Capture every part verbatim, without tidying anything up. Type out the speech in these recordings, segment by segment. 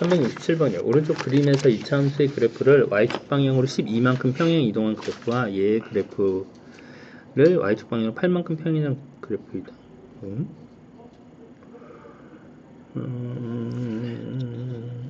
삼백육십칠 번이요. 오른쪽 그림에서 이차 함수의 그래프를 y축 방향으로 십이만큼 평행 이동한 그래프와 얘의 그래프를 y축 방향으로 팔만큼 평행한 그래프이다. 음? 음...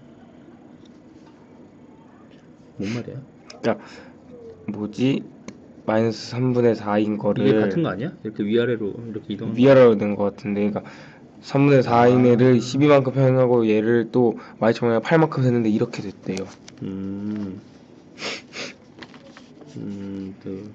뭔 말이야? 그러니까 뭐지? 마이너스 삼분의 사인 거를 이게 같은 거 아니야? 이렇게 위아래로 이렇게 이동 위아래로 된 것 같은데, 그러니까 삼분의 사인 애를 십이만큼 평행하고 얘를 또 y축 방향 팔만큼 했는데 이렇게 됐대요. 음... 음... 그...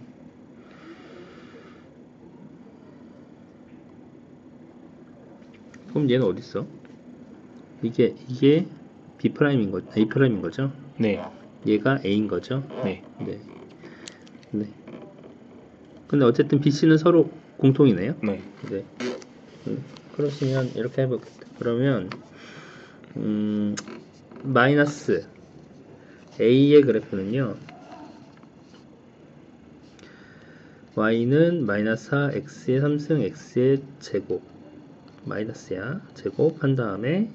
그럼 얘는 어디 있어? 이게 이게 B 프라임인 거, A 프라임인 거죠? 네. 얘가 A인 거죠? 네. 네. 네. 근데 어쨌든 B, C는 서로 공통이네요. 네. 네. 음, 그러시면 이렇게 해보겠다. 그러면 음, 마이너스 A의 그래프는요. Y는 마이너스 사, X의 삼승, X의 제곱 마이너스야. 제곱 한 다음에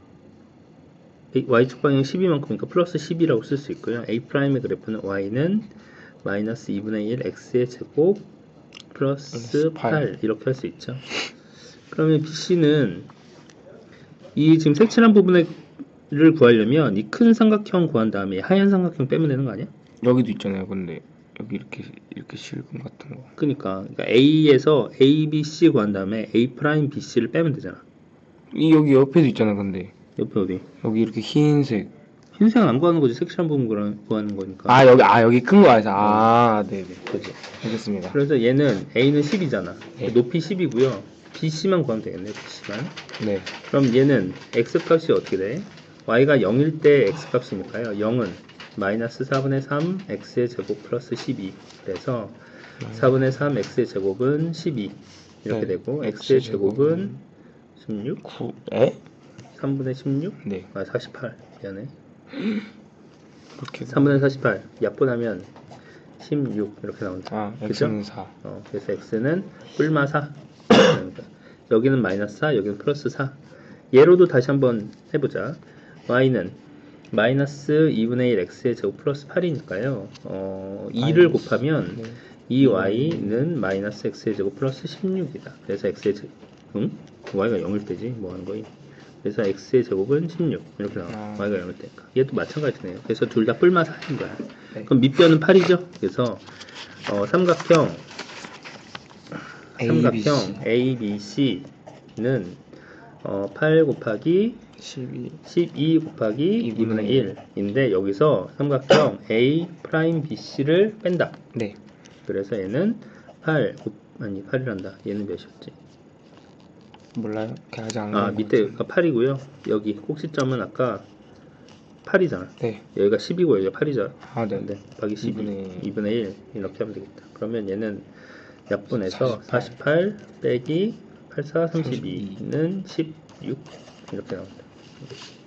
Y축 방향 십이만큼이니까 플러스 십이라고 쓸 수 있고요. A 프라임의 그래프는 Y는 마이너스 이분의 일 X의 제곱 플러스 팔 이렇게 할 수 있죠. 그러면 비씨는 이 지금 색칠한 부분을 구하려면 이 큰 삼각형 구한 다음에 하얀 삼각형 빼면 되는 거 아니야? 여기도 있잖아요. 근데 여기 이렇게 이렇게 실금 같은 거. 그러니까, 그러니까 A에서 A, B, C 구한 다음에 A 프라임 B, C를 빼면 되잖아. 이 여기 옆에도 있잖아. 근데 옆에 어디? 여기 이렇게 흰색. 흰색은 안 구하는 거지. 색칠한 부분 구하는 거니까. 아 여기 아 여기 큰 거 아니죠? 아 네네. 그죠. 알겠습니다. 그래서 얘는 A는 십이잖아. 네. 높이 십이고요. B, C만 구하면 되겠네. B, C만. 네. 그럼 얘는 X 값이 어떻게 돼? Y가 영일 때 X 값이니까요. 영은 마이너스 사분의 삼 X의 제곱 플러스 십이. 그래서 음. 사분의 삼 X의 제곱은 십이. 이렇게 네. 되고 X의 제곱은 십육. 구. 에? 삼분의 십육? 네. 아, 사십팔. 미안해. 이렇게. 삼분의 사십팔. 약분하면 십육. 이렇게 나온다. 아, 그죠? X는 사. 어, 그래서 X는 뿔마 사. 여기는 마이너스 사, 여기는 플러스 사. 얘로도 다시 한번 해보자. Y는 마이너스 이분의 일 X의 제곱 플러스 팔이니까요. 어, 이를 곱하면 네. 이 Y는 마이너스 X의 제곱 플러스 십육이다. 그래서 X의 제곱, 응? Y가 영일 때지. 뭐 하는 거임? 그래서 X의 제곱은 십육. 이렇게 나와. 아. Y가 영일 때니까. 얘도 마찬가지네요. 그래서 둘 다 뿔마 사인 거야. 네. 그럼 밑변은 팔이죠. 그래서 어, 삼각형 삼각형 A, B, C는 어, 팔 곱하기 십이. 십이 곱하기 이분의 일인데 여기서 삼각형 A 프라임 B, C를 뺀다. 네. 그래서 얘는 팔 곱, 아니 팔이란다. 얘는 몇이었지? 몰라요. 그냥 아직 안 아 밑에가 팔이고요. 여기 꼭지점은 아까 팔이잖아. 네. 여기가 십이고 여기가 팔이잖아. 아 네. 네. 곱하기 십이, 이분의 이분의 일 이렇게 하면 되겠다. 그러면 얘는 약분해서 사십팔. 사십팔 빼기 팔, 사, 삼십이는 십육 이렇게 나온다.